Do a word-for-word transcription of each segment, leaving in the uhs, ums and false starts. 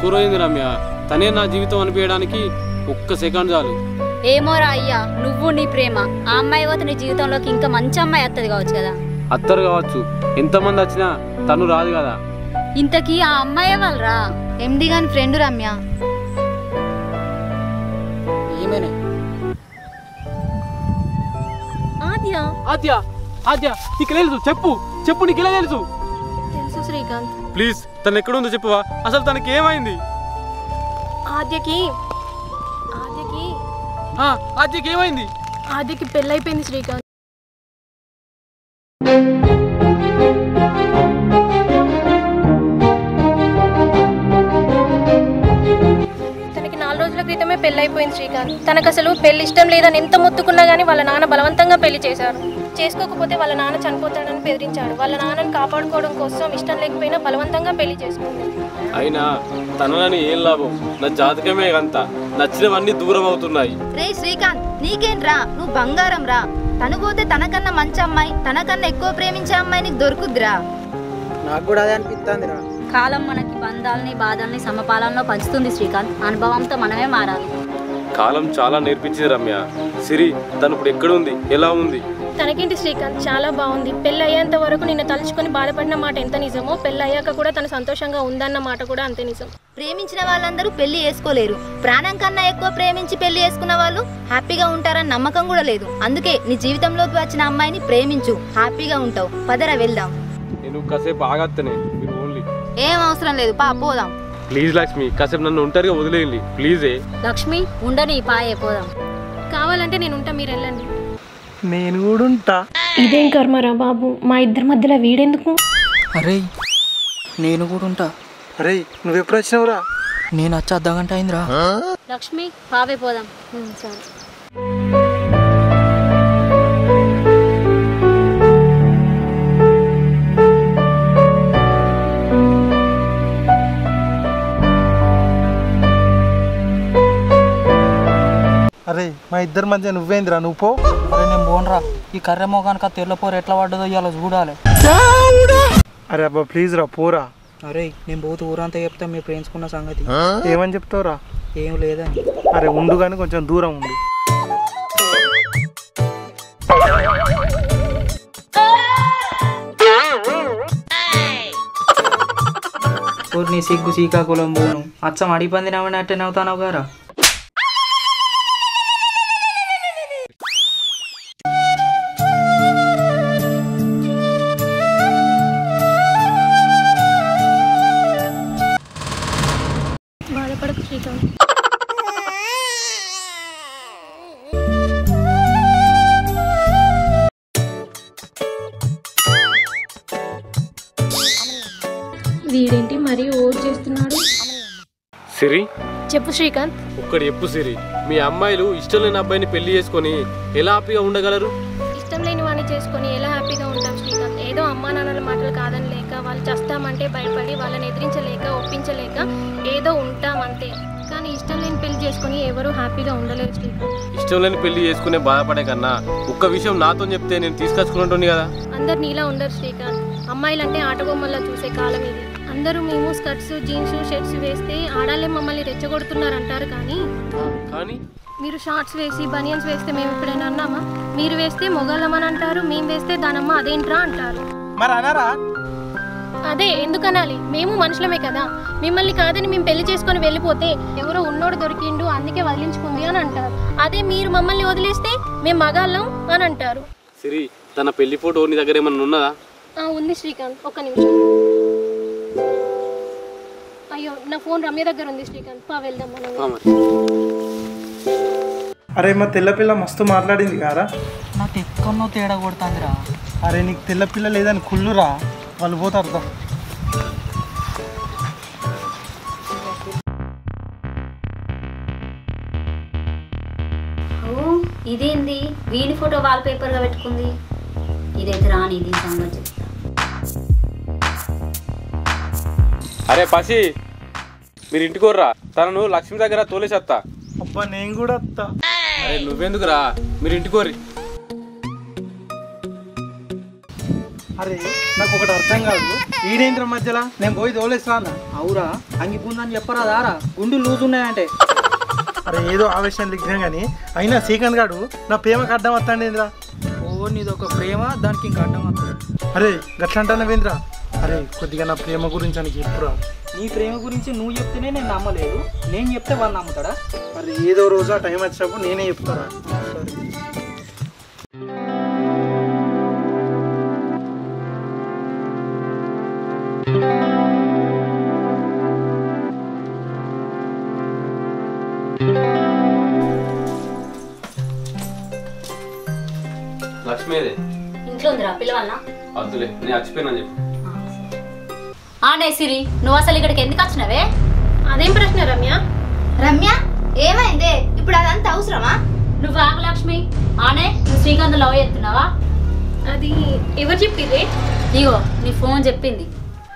ఎక్కువ రోజుంది రమ్య. తనే నా జీవితం అనిపించడానికి ఒక్క సెకండ్ చాలు. ఏమోరా అయ్యా, నువ్వు నీ ప్రేమ ఆ అమ్మాయి పోతే నీ జీవితంలోకి ఇంకా మంచి అమ్మాయి వస్తుంది కావచ్చు కదా. అత్తరు కావచ్చు, ఎంతమంది వచ్చినా తను రాదు కదా. ఇంతకీ ఆ అమ్మాయి వాళ్ళరా? ఎండి గాని ఫ్రెండ్ రమ్య. ఏమేనే ఆద్య ఆద్య ఆద్య నీకు తెలుసు? చెప్పు చెప్పు నీకు ఎలా తెలుసు? తెలుసు శ్రీకాంత్. ప్లీజ్ తను ఎక్కడుందో చెప్పువా. అసలు తనకి ఏమైంది? ఆద్యకి ఆద్యకి ఆద్యకి ఏమైంది? ఆద్యకి పెళ్ళైపోయింది శ్రీకాంత్. తనకి నాలుగు రోజుల క్రితమే పెళ్ళైపోయింది శ్రీకాంత్. తనకు అసలు పెళ్లి ఇష్టం లేదని ఎంత మొత్తుకున్నా గానీ వాళ్ళ నాన్న బలవంతంగా పెళ్లి చేశారు. చేసుకోకపోతే వాళ్ళ నాన్న చనిపోతాడని బెదిరించాడు. వాళ్ళ నాన్నని కాపాడుకోవడం కోసం ఇష్టం లేకపోయినా బలవంతంగా పెళ్లి చేసుకుంది. అయినా తనని ఏం లాభం? నా జాతకమే అంత నచ్చినవన్నీ దూరం అవుతున్నాయి. రే శ్రీకాంత్, నీకేంట్రా? నువ్వు బంగారం రా. తను పోతే తనకన్నా మంచి అమ్మాయి, తనకన్నా ఎక్కువ ప్రేమించే అమ్మాయి నీకు దొరుకుద్దిరా. నాకు కూడా అదే అనిపిస్తుందిరా. కాలం మనకి బంధాలని బాధల్ని సమపాలనలో పంచుతుంది శ్రీకాంత్. అనుభవంతో మనమే మారాలి. కాలం చాలా నేర్పించింది రమ్య. సిరి తను ఇప్పుడు ఎక్కడుంది, ఎలా ఉంది? తనకేంటి శ్రీకాంత్, చాలా బాగుంది. పెళ్ళి అయ్యేంత వరకు నిన్ను తలుచుకొని బాధపడిన మాట ఎంత నిజమో, పెళ్ళి అయ్యాక కూడా తను సంతోషంగా ఉందన్న మాట కూడా అంతే నిజం. ప్రేమించిన వాళ్ళందరూ పెళ్లి చేసుకోలేరు. ప్రాణం కన్నా ఎక్కువ ప్రేమించి పెళ్లి చేసుకున్న వాళ్ళు హ్యాపీగా ఉంటారని నమ్మకం కూడా లేదు. అందుకే నీ జీవితంలోకి వచ్చిన అమ్మాయిని ప్రేమించు, హ్యాపీగా ఉంటావు. పదరా వెళ్దాం. నేను కాసేపు ఆగత్తనే, మీరు ఓన్లీ. ఏం అవసరం లేదు, పా పోదాం. ప్లీజ్ లక్ష్మి, కాసేపు నన్ను ఒంటరిగా వదిలేయండి ప్లీజే. లక్ష్మి ఉండని పాయే పోదాం. కావాలంటే నేను ఉంటా, మీరు వెళ్ళండి. నేను కూడా ఉంటా. ఇదేం కర్మరా బాబు, మా ఇద్దరి మధ్యలో వీడెందుకు? అరే నేను కూడా ఉంటా. అరే నువ్వు ఎప్పుడు వచ్చినావురా? నేను వచ్చి అర్ధ గంట అయిందిరా. లక్ష్మి పావే పోదాం. సరే. అరే మా ఇద్దరి మధ్య నువ్వేంద్రా? నువ్వు పో. అరే నేను పోనరా. ఈ కర్రె మోగానికి తెల్లపోరు ఎట్లా పడ్డదో ఇవాళ చూడాలి. అరే అబ్బా ప్లీజ్ రా, పోరా. అరే నేను పోతూ ఊరంతా చెప్తా మీరు ప్రేమించుకున్న సంగతి. ఏమని చెప్తావురా? ఏం లేదని. అరే ఉండు కానీ కొంచెం దూరం ఉండు. నీ సిగ్గు శ్రీకాకుళం పోను అచ్చం అడిపంది నవ్వినట్టే నవ్వుతానవు గారా. బాధపడకు శ్రీకాంత్. వీడేంటి మరీ ఓట్ చేస్తున్నాడు? సిరి చెప్పు శ్రీకాంత్. ఒక్కడి చెప్పు సిరి, మీ అమ్మాయిలు ఇష్టం లేని అబ్బాయిని పెళ్లి చేసుకొని ఎలా హ్యాపీగా ఉండగలరు? ఇష్టం లేని వాడిని చేసుకొని ఎలా హ్యాపీగా ఉంటాం శ్రీకాంత్? ఏదో అమ్మా నాన్నల మాటలు కాదని లేక, వాళ్ళు చస్తామంటే భయపడి వాళ్ళని ఎదిరించలేక ఒప్పించలేక ఏదో ఉంటాం అంతే. కానీ ఇష్టం లేని పెళ్లి చేసుకొని ఎవరు హ్యాపీగా ఉండలేరు శ్రీకాంత్. ఇష్టం లేని పెళ్లి చేసుకునే బాధపడే కన్నా ఒక్క విషయం నాతో చెప్తే నేను తీసుకొచ్చుకుంటుంది కదా. అందరు నీలా ఉండరు శ్రీకాంత్. అమ్మాయిలంటే ఆటబొమ్మల్లా చూసే కాలం ఇది. అందరూ మేము స్కర్ట్స్ జీన్స్ షర్ట్స్ వేస్తే ఆడాలే మమ్మల్ని రెచ్చగొడుతున్నారు అంటారు, కానీ కానీ మీరు షార్ట్స్ వేసి బనియన్స్ వేస్తే మేము ఎప్పుడైనా అన్నామా? మీరు వేస్తే మొగలమని అంటారు, మేము వేస్తే దానమ్మ అదేంట్రా అంటారు. మరి అన్నారా? అదే ఎందుకనాలి? మేము మనుషులమే కదా. మిమ్మల్ని కాదని మేము పెళ్లి చేసుకొని వెళ్ళిపోతే ఎవరో ఉన్నోడు దొరికిండు అందుకే వదిలించుకుంది అని అంటారు. అదే మీరు మమ్మల్ని వదిలేస్తే మేము మగాళ్ళం అని అంటారు. సిరి తన పెళ్లి ఫోటో నీ దగ్గర ఏమన్నా ఉన్నదా? ఉంది శ్రీకాంత్, ఒక్క నిమిషం. అయ్యో నా ఫోన్ రమ్య దగ్గర ఉంది శ్రీకాంత్, పా వెళ్దాం మనం. అరే మా తెల్లపిల్ల మస్తు మాట్లాడింది కారా. నాకు ఎక్కడో తేడా కొడుతుందిరా. అరే నీకు తెల్లపిల్ల లేదని కుళ్ళురా, వాళ్ళు పోతారు. ఇదేంది వీడి ఫోటో వాల్ పేపర్ గా పెట్టుకుంది? ఇదైతే రాని దీని సంగతి చెప్తా. అరే పసి, మీరు ఇంటికి వర్రా, తనను లక్ష్మి దగ్గర తోలేసేస్తా. అబ్బా నేను కూడా వస్తా. అరే నువ్వెందుకురా, మీరు ఇంటికి వర్రి. అరే నాకు ఒకటి అర్థం కాదు, ఈడేంద్ర మధ్యలో నేను పోయి తోలేస్తా అన్న. అవురా అంగిపుందని చెప్పరా దారా గుండు లూజ్ ఉన్నాయంటే. అరే ఏదో ఆవేశం లిగ్గాం కానీ అయినా శ్రీకాంత్ గాడు నా ప్రేమకు అడ్డం వస్తాండి ఏంద్రా. ఓ నీది ఒక ప్రేమ, దానికి ఇంకా అడ్డం వస్తుంది. అరే గట్లంటాను వేంద్ర. అరే కొద్దిగా నా ప్రేమ గురించి అని చెప్పురా. నీ ప్రేమ గురించి నువ్వు చెప్తేనే నేను నమ్మలేదు, నేను చెప్తే వాళ్ళు నమ్ముతాడా? అరే ఏదో రోజు ఆ టైం వచ్చినప్పుడు నేనే చెప్తారా. లక్ష్మీదే ఇంట్లో ఉందిరా పిల్లవాళ్ళ వద్దులే, నేను చచ్చిపోయినా చెప్పు. ఆనే సిరి, నువ్వు అసలు ఇక్కడికి ఎందుకు వచ్చినావే? అదేం ప్రశ్న రమ్య? రమ్య ఏమైందే? ఇప్పుడు అదంతా అవసరమా? నువ్వు ఆగు లక్ష్మి. ఆనే నువ్వు శ్రీకాంత్ లవ్ చేస్తున్నావా? అది ఎవరు చెప్పిర్రే? ఇగో నీ ఫోన్ చెప్పింది.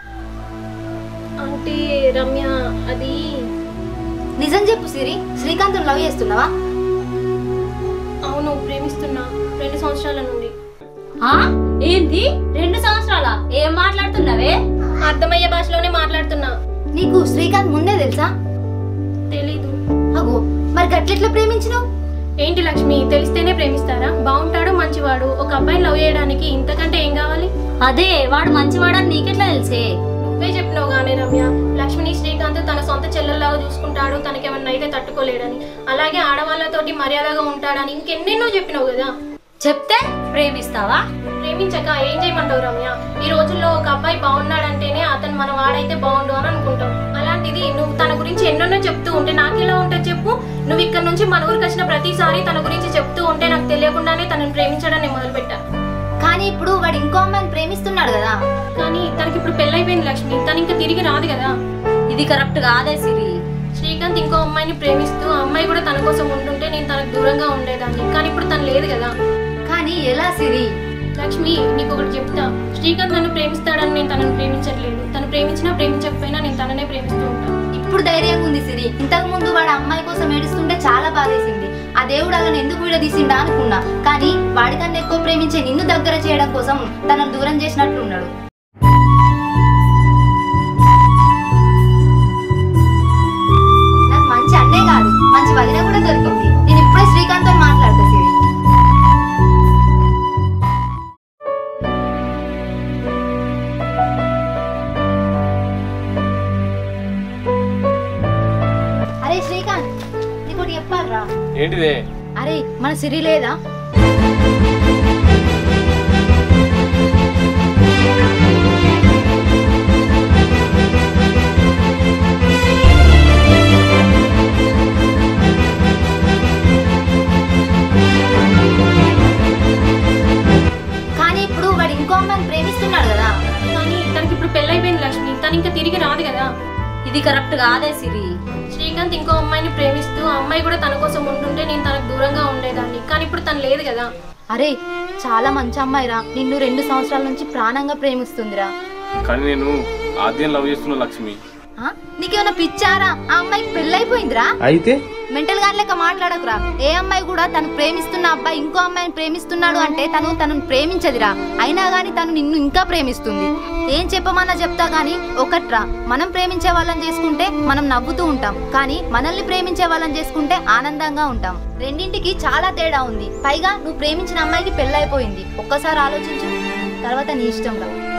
అంటే రమ్య అది నిజం చెప్పు సిరి, శ్రీకాంత్ లవ్ చేస్తున్నావా? అవును, ప్రేమిస్తున్నా రెండు సంవత్సరాల నుండి. ఆ ఏంది రెండు సంవత్సరాల? ఏం మాట్లాడుతున్నావే? అర్థమయ్యే భాషలోనే మాట్లాడుతున్నా. నీకు శ్రీకాంత్ ముందే తెలుసా? తెలీదు. అగో మరి గట్లెట్లా ప్రేమించినావు? ఏంటి లక్ష్మి, తెలిస్తేనే ప్రేమిస్తారా? బాగుంటాడు, మంచివాడు, ఒక అబ్బాయిని లవ్ చేయడానికి ఇంతకంటే ఏం కావాలి? అదే వాడు మంచివాడని నీకెట్లా తెలుసే? నువ్వే చెప్పినావు గానే రమ్య, లక్ష్మిని శ్రీకాంత్ తన సొంత చెల్లెల్లాగా చూసుకుంటాడు, తనకేమన్నా అయితే తట్టుకోలేడని, అలాగే ఆడవాళ్ళతోటి మర్యాదగా ఉంటాడని ఇంకెన్నెన్నో చెప్పినావు కదా. చెప్తే ప్రేమిస్తావా? ప్రేమించక ఏం చేయమంటావు రమ్య? ఈ రోజుల్లో ఒక అబ్బాయి బాగున్నాడంటేనే అతను మన వాడైతే బాగుండు అని అనుకుంటాం. అలాంటిది నువ్వు తన గురించి ఎన్నెన్నో చెప్తూ ఉంటే నాకెలా ఉంటుంది చెప్పు? నువ్వు ఇక్కడ నుంచి మన ఊరికి వచ్చిన ప్రతిసారి తన గురించి చెప్తూ ఉంటే నాకు తెలియకుండానే తనని ప్రేమించడం నేను మొదలుపెట్టా. కానీ ఇప్పుడు వాడు ఇంకో అమ్మాయిని ప్రేమిస్తున్నాడు కదా. కానీ తనకి ఇప్పుడు పెళ్ళైపోయింది లక్ష్మి, తను ఇంకా తిరిగి రాదు కదా. ఇది కరెక్ట్ కాదే సిరి. శ్రీకాంత్ ఇంకో అమ్మాయిని ప్రేమిస్తూ ఆ అమ్మాయి కూడా తన కోసం ఉంటుంటే నేను తనకు దూరంగా ఉండేదాన్ని. కానీ ఇప్పుడు తను లేదు కదా. కానీ ఎలా సిరి? లక్ష్మి నీకు ఒకటి చెప్తా, శ్రీకాంత్ నన్ను ప్రేమిస్తాడని నేను తనను ప్రేమించట్లేదు. తను ప్రేమించినా ప్రేమించకపోయినా నేను తననే ప్రేమిస్తూ ఉంటాను. ఇప్పుడు ధైర్యంగా ఉంది సిరి. ఇంతకు ముందు వాడు అమ్మాయి కోసం ఏడుస్తుంటే చాలా బాధేసింది. ఆ దేవుడు అలా ఎందుకు విడదీసిండా అనుకున్నా. కానీ వాడికన్నా ఎక్కువ ప్రేమించే నిన్ను దగ్గర చేయడం కోసం తనను దూరం చేసినట్లున్నాడు. నాకు మంచి అన్నే కాదు, మంచి వదిన కూడా దొరికింది. నేను ఇప్పుడే శ్రీకాంత్తో మాట్లాడతా సిరి. అరే శ్రీకాంత్, నీకు ఒకటి చెప్పాలరా. ఏంటిదే? అరే మన సిరి లేదా? కానీ ఇప్పుడు వాడు ఇంకో అమ్మాయిని ప్రేమిస్తున్నాడు కదా. కానీ తనకి ఇప్పుడు పెళ్ళైపోయింది లక్ష్మి, తను ఇంకా తిరిగి రాదు కదా. ఇది కరెక్ట్ కాదే సిరి. శ్రీకాంత్ ఇంకో అమ్మాయిని ప్రేమిస్తూ ఆ అమ్మాయి కూడా తన కోసం ఉంటుంటే నేను తనకు దూరంగా ఉండేదాన్ని. కానీ ఇప్పుడు తను లేదు కదా. అరే చాలా మంచి అమ్మాయిరా, నిన్ను రెండు సంవత్సరాల నుంచి ప్రాణంగా ప్రేమిస్తుందిరా. కానీ నేను ఆద్యం లవ్ చేస్తున్నా లక్ష్మి. నీకేమైనా పిచ్చారా? ఆ అమ్మాయికి పెళ్ళైపోయిందిరా. అయితే మెంటల్ గా లెక్క మాట్లాడకురా. ఏ అమ్మాయి కూడా తను ప్రేమిస్తున్న అబ్బాయి ఇంకో అమ్మాయిని ప్రేమిస్తున్నాడు అంటే తను తనను ప్రేమించదిరా. అయినా గానీ తను నిన్ను ఇంకా ప్రేమిస్తుంది. ఏం చెప్పమన్నా చెప్తా గానీ ఒకట్రా, మనం ప్రేమించే వాళ్ళని చేసుకుంటే మనం నవ్వుతూ ఉంటాం, కానీ మనల్ని ప్రేమించే వాళ్ళని చేసుకుంటే ఆనందంగా ఉంటాం. రెండింటికి చాలా తేడా ఉంది. పైగా నువ్వు ప్రేమించిన అమ్మాయికి పెళ్ళైపోయింది. ఒక్కసారి ఆలోచించు, తర్వాత నీ ఇష్టం రా.